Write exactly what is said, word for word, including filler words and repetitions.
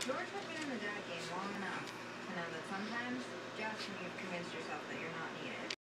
George has been in the dad game long enough to know that sometimes just when you've convinced yourself that you're not needed,